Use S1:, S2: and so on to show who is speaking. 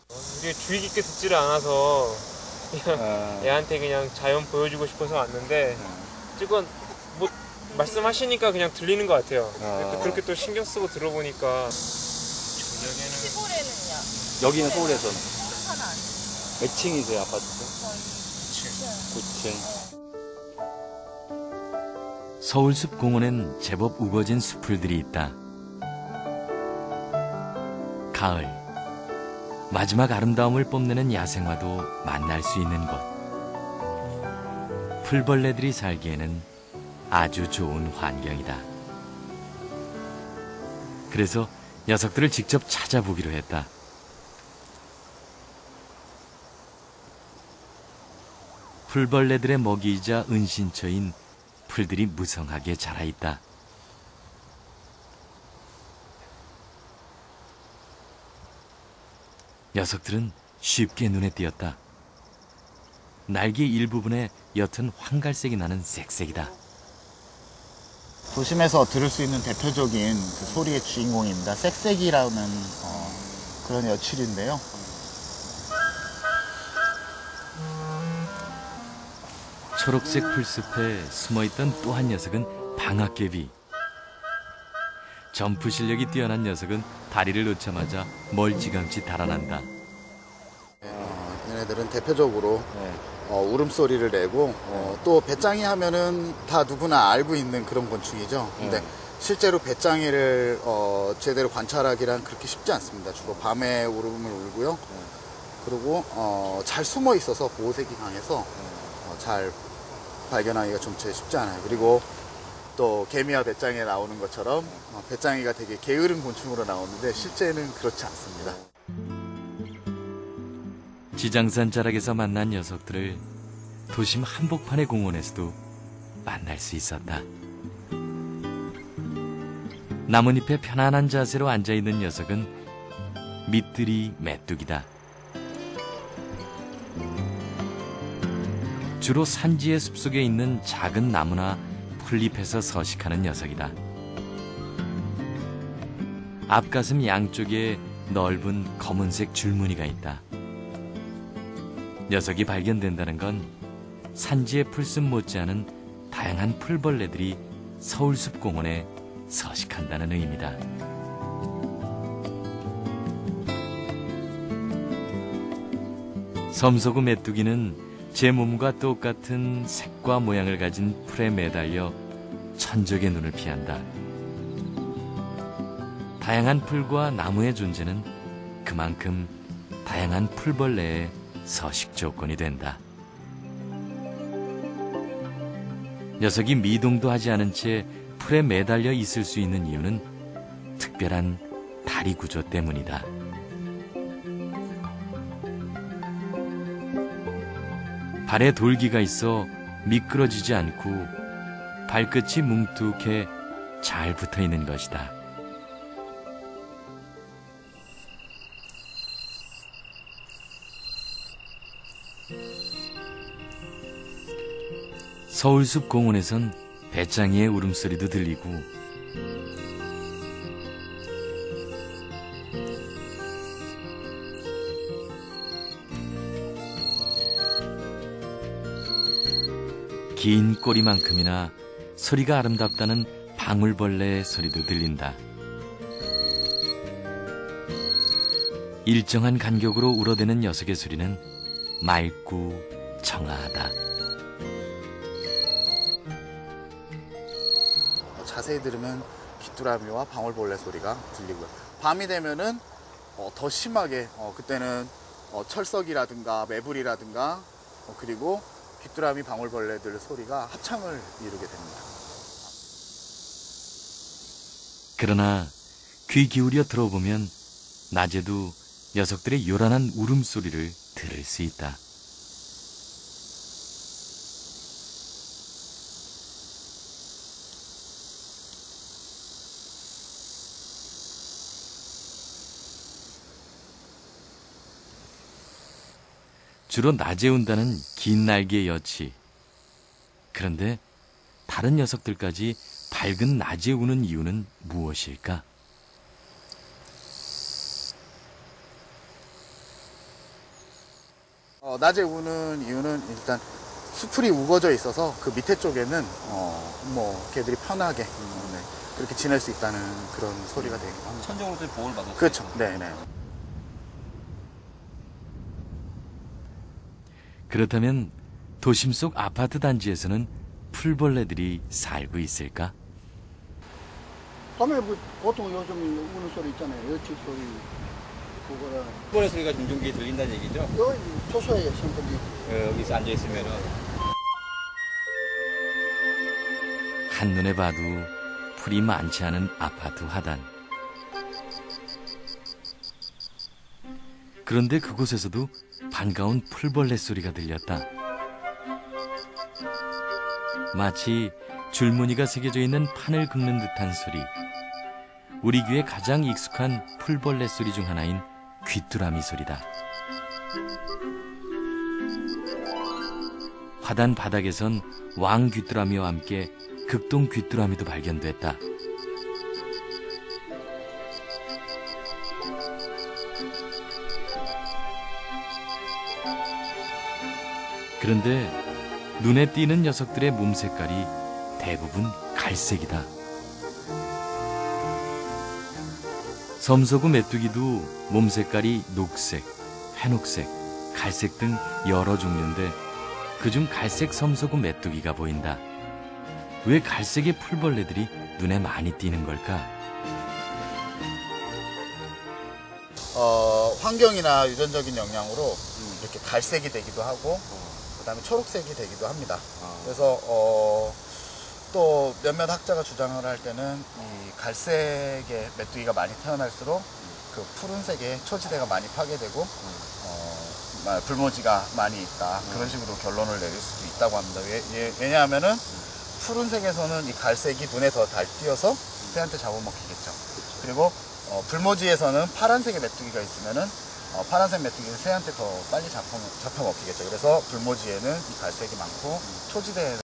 S1: 우리가 주의 깊게 듣지를 않아서 그냥 애한테 그냥 자연 보여주고 싶어서 왔는데 조금 뭐 말씀하시니까 그냥 들리는 것 같아요. 그렇게 또 신경 쓰고 들어보니까 저녁에는
S2: 시골에는요? 여기는 서울에서는 몇 층이세요, 아파트가? 9층.
S3: 서울숲 공원엔 제법 우거진 숲풀들이 있다. 가을, 마지막 아름다움을 뽐내는 야생화도 만날 수 있는 곳. 풀벌레들이 살기에는 아주 좋은 환경이다. 그래서 녀석들을 직접 찾아보기로 했다. 풀벌레들의 먹이이자 은신처인 풀들이 무성하게 자라있다. 녀석들은 쉽게 눈에 띄었다. 날개 일부분에 옅은 황갈색이 나는 색색이다.
S4: 도심에서 들을 수 있는 대표적인 그 소리의 주인공입니다. 쌕쌕이라는 그런 여칠인데요.
S3: 초록색 풀숲에 숨어있던 또 한 녀석은 방앗개비. 점프 실력이 뛰어난 녀석은 다리를 놓자마자 멀찌감치 달아난다.
S4: 얘네들은 대표적으로 울음소리를 내고 또 배짱이 하면은 다 누구나 알고 있는 그런 곤충이죠. 근데 실제로 배짱이를 제대로 관찰하기란 그렇게 쉽지 않습니다. 주로 밤에 울음을 울고요. 그리고 잘 숨어 있어서 보호색이 강해서 잘 발견하기가 좀 제일 쉽지 않아요. 그리고 또 개미와 배짱이에 나오는 것처럼 배짱이가 되게 게으른 곤충으로 나오는데 실제는 그렇지 않습니다.
S3: 지장산 자락에서 만난 녀석들을 도심 한복판의 공원에서도 만날 수 있었다. 나뭇잎에 편안한 자세로 앉아있는 녀석은 밑들이 메뚜기다. 주로 산지의 숲속에 있는 작은 나무나 풀잎에서 서식하는 녀석이다. 앞가슴 양쪽에 넓은 검은색 줄무늬가 있다. 녀석이 발견된다는 건 산지의 풀숲 못지않은 다양한 풀벌레들이 서울숲 공원에 서식한다는 의미다. 섬소구 메뚜기는 제 몸과 똑같은 색과 모양을 가진 풀에 매달려 천적의 눈을 피한다. 다양한 풀과 나무의 존재는 그만큼 다양한 풀벌레의 서식 조건이 된다. 녀석이 미동도 하지 않은 채 풀에 매달려 있을 수 있는 이유는 특별한 다리 구조 때문이다. 발에 돌기가 있어 미끄러지지 않고 발끝이 뭉툭해 잘 붙어 있는 것이다. 서울숲 공원에선 배짱이의 울음소리도 들리고 긴 꼬리만큼이나 소리가 아름답다는 방울벌레의 소리도 들린다. 일정한 간격으로 울어대는 녀석의 소리는 맑고 청아하다.
S4: 자세히 들으면 귀뚜라미와 방울벌레 소리가 들리고요. 밤이 되면은 더 심하게 그때는 철석이라든가 매불이라든가 그리고 귀뚜라미 방울벌레들 소리가 합창을 이루게 됩니다.
S3: 그러나 귀 기울여 들어보면 낮에도 녀석들의 요란한 울음소리를 들을 수 있다. 주로 낮에 운다는 긴 날개의 여치. 그런데 다른 녀석들까지 밝은 낮에 우는 이유는 무엇일까?
S4: 낮에 우는 이유는 일단 수풀이 우거져 있어서 그 밑에 쪽에는 뭐 개들이 편하게 네, 그렇게 지낼 수 있다는 그런 소리가 되긴 합니다.
S2: 천적으로서 보호를 받았어요.
S4: 그렇죠. 네네.
S3: 그렇다면 도심 속 아파트 단지에서는 풀벌레들이 살고 있을까?
S5: 밤에 뭐 보통 요즘 우는 소리 있잖아요. 여치 소리, 그거랑
S2: 풀벌레 소리가 종종 귀에 들린다는 얘기죠?
S5: 여기 초소에 선들이
S2: 여기서 앉아 있으면은.
S3: 한눈에 봐도 풀이 많지 않은 아파트 화단. 그런데 그곳에서도 반가운 풀벌레 소리가 들렸다. 마치 줄무늬가 새겨져 있는 판을 긁는 듯한 소리. 우리 귀에 가장 익숙한 풀벌레 소리 중 하나인 귀뚜라미 소리다. 화단 바닥에선 왕 귀뚜라미와 함께 극동 귀뚜라미도 발견됐다. 그런데 눈에 띄는 녀석들의 몸 색깔이 대부분 갈색이다. 섬소구 메뚜기도 몸 색깔이 녹색, 회녹색, 갈색 등 여러 종류인데 그중 갈색 섬소구 메뚜기가 보인다. 왜 갈색의 풀벌레들이 눈에 많이 띄는 걸까?
S4: 환경이나 유전적인 영향으로 이렇게 갈색이 되기도 하고 그다음에 초록색이 되기도 합니다. 그래서 또 몇몇 학자가 주장을 할 때는 이 갈색의 메뚜기가 많이 태어날수록 그 푸른색의 초지대가 많이 파괴되고 불모지가 많이 있다, 그런 식으로 결론을 내릴 수도 있다고 합니다. 왜냐하면은 푸른색에서는 이 갈색이 눈에 더 잘 띄어서 새한테 잡아먹히겠죠. 그리고 불모지에서는 파란색의 메뚜기가 있으면은 파란색 메뚜기는 새한테 더 빨리 잡혀먹히겠죠. 그래서 불모지에는 이 갈색이 많고 초지대에는